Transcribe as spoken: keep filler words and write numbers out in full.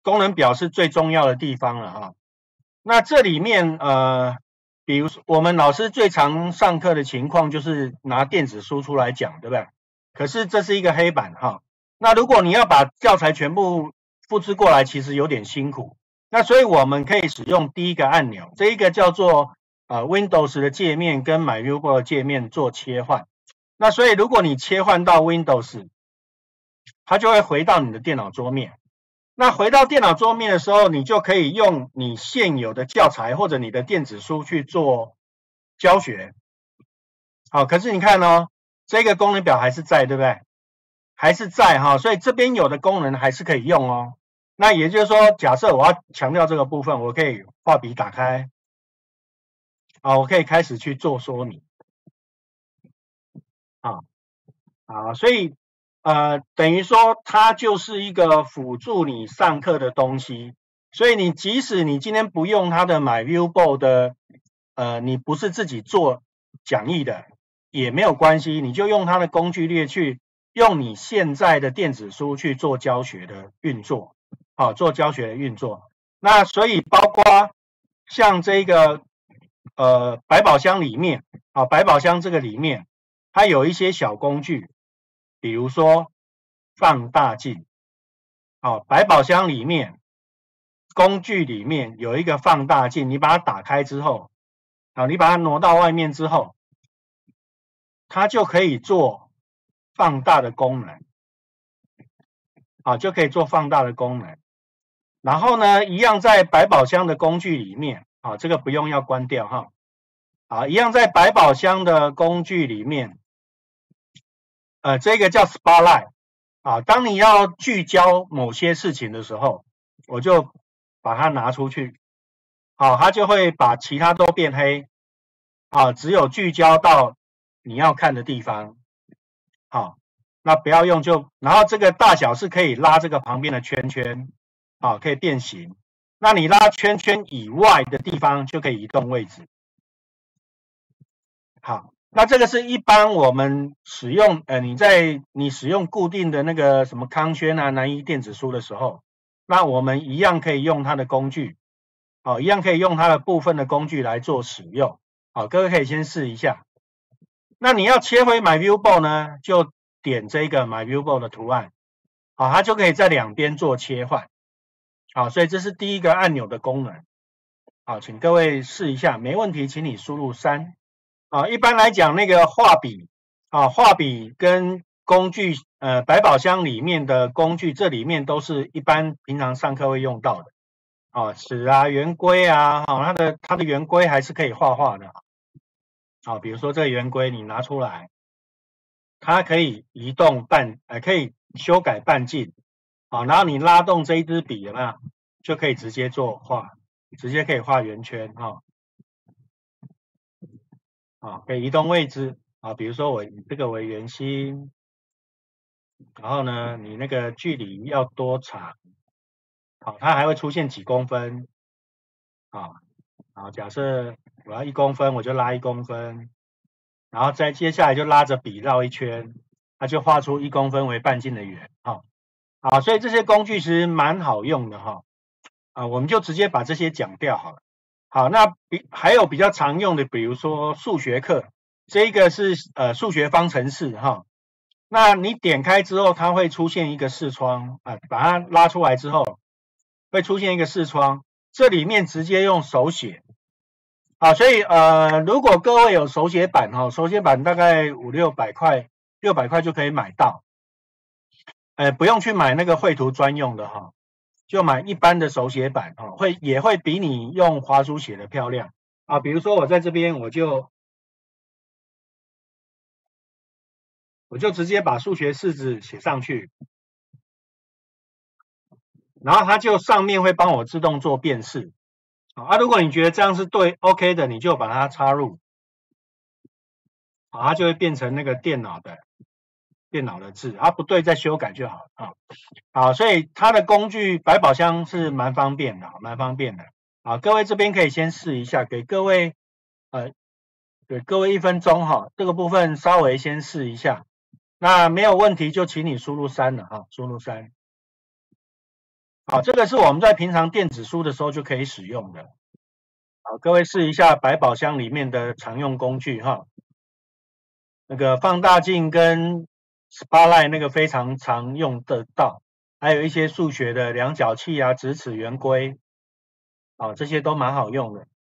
功能表是最重要的地方了哈。那这里面呃，比如说我们老师最常上课的情况就是拿电子书出来讲，对不对？可是这是一个黑板哈。那如果你要把教材全部复制过来，其实有点辛苦。那所以我们可以使用第一个按钮，这一个叫做呃 Windows 的界面跟 MyViewBoard 的界面做切换。那所以如果你切换到 Windows， 它就会回到你的电脑桌面。那回到电脑桌面的时候，你就可以用你现有的教材或者你的电子书去做教学。好，可是你看哦，这个功能表还是在，对不对？还是在哈，所以这边有的功能还是可以用哦。那也就是说，假设我要强调这个部分，我可以画笔打开，好，我可以开始去做说明。好，好，所以呃，等于说它就是一个辅助你上课的东西。所以你即使你今天不用它的 MyViewBoard 的，呃，你不是自己做讲义的也没有关系，你就用它的工具列去。用你现在的电子书去做教学的运作，好，做教学的运作。那所以包括像这个呃百宝箱里面，啊，百宝箱这个里面，它有一些小工具，比如说放大镜，好，百宝箱里面工具里面有一个放大镜，你把它打开之后，好，你把它挪到外面之后，它就可以做放大的功能，好，就可以做放大的功能。然后呢，一样在百宝箱的工具里面，啊，这个不用要关掉哈，啊，一样在百宝箱的工具里面，呃，这个叫 Spotlight， 啊，当你要聚焦某些事情的时候，我就把它拿出去，好，它就会把其他都变黑，啊，只有聚焦到你要看的地方。好，那不要用就，然后这个大小是可以拉这个旁边的圈圈，好，可以变形。那你拉圈圈以外的地方就可以移动位置。好，那这个是一般我们使用，呃，你在你使用固定的那个什么康轩啊、南一电子书的时候，那我们一样可以用它的工具，好，一样可以用它的部分的工具来做使用。好，各位可以先试一下。那你要切回 MyViewBoard 呢，就点这个 MyViewBoard 的图案，好，它就可以在两边做切换。好，所以这是第一个按钮的功能。好，请各位试一下，没问题，请你输入三。啊，一般来讲，那个画笔啊，画笔跟工具，呃，百宝箱里面的工具，这里面都是一般平常上课会用到的。啊，尺啊，圆规啊，好，它的它的圆规还是可以画画的。好，比如说这个圆规你拿出来，它可以移动半，呃，可以修改半径，好，然后你拉动这一支笔有没有，就可以直接做画，直接可以画圆圈哈，啊，可以移动位置啊，比如说我以这个为圆心，然后呢，你那个距离要多长，好，它还会出现几公分，啊，好，假设我要一公分，我就拉一公分。然后再接下来就拉着笔绕一圈，它就画出一公分为半径的圆，哈，好，所以这些工具其实蛮好用的哈，啊，我们就直接把这些讲掉好了。好，那比还有比较常用的，比如说数学课，这个是呃数学方程式哈，那你点开之后，它会出现一个视窗啊，把它拉出来之后，会出现一个视窗，这里面直接用手写。好，所以呃，如果各位有手写板哈，手写板大概五六百块，六百块就可以买到，呃，不用去买那个绘图专用的哈，就买一般的手写板哈，会也会比你用滑鼠写的漂亮啊。比如说我在这边，我就我就直接把数学式子写上去，然后它就上面会帮我自动做辨识。啊，如果你觉得这样是对 OK 的，你就把它插入，好，它就会变成那个电脑的电脑的字，它不对再修改就好了啊。好，所以它的工具百宝箱是蛮方便的，蛮方便的。好，各位这边可以先试一下，给各位呃给各位一分钟哈，这个部分稍微先试一下，那没有问题就请你输入三了哈，输入三。 好，这个是我们在平常电子书的时候就可以使用的。好，各位试一下百宝箱里面的常用工具哈。那个放大镜跟 Spotlight 那个非常常用得到，还有一些数学的量角器啊、直尺圆规，好，这些都蛮好用的。